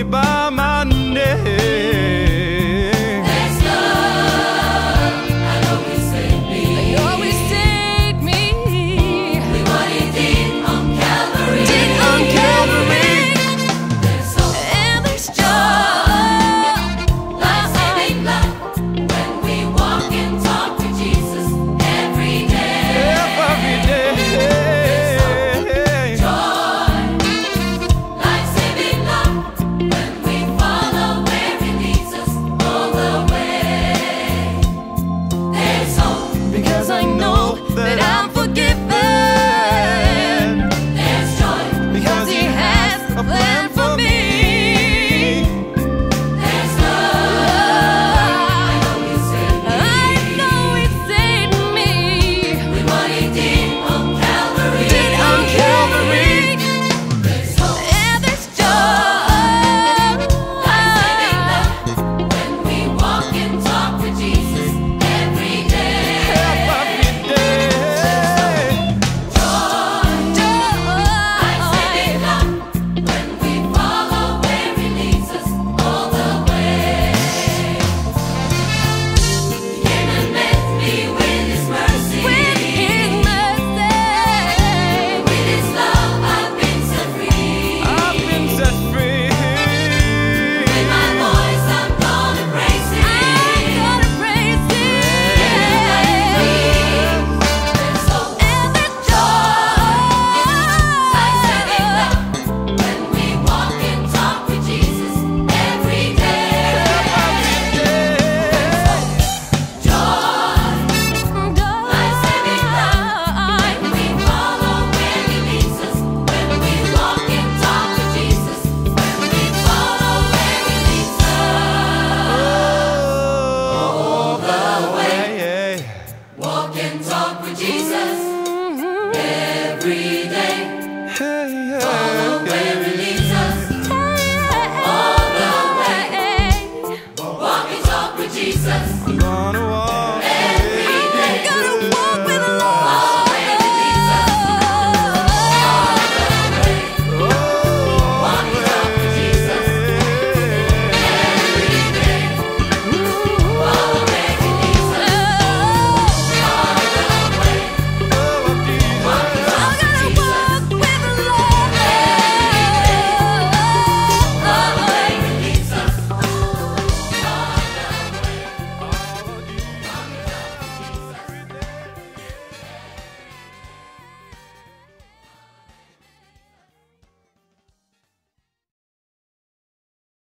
by my name. There's love, I know He saved me. You always saved me. With what He did on Calvary. There's hope And there's joy. Lifesaving love when we walk and talk with Jesus every day. Every day. Joy, lifesaving love when we follow where He leads us all the way. There's hope Because I know that I'm forgiven. there's joy Because He has a plan for me. there's love. I know He saved me. I know He saved me. With what He did on Calvary. There's hope. And there's joy. Lifesaving love when we walk and talk with Jesus every day. Every day. Joy, lifesaving love when we follow where He leads us all the way. Came and met me with His mercy. With His mercy. With His love I've been set free. I've been set free. With my voice I'm gonna praise Him. I'm gonna praise Him. There's hope. And there's joy. Lifesaving love when we walk and talk with Jesus every day. Joy, lifesaving love when we follow where He leads us. When we walk and talk with Jesus. When we follow where He leads us all the way. Walk and talk with Jesus every day. Follow where He leads us all the way. Walk and talk with Jesus. Gone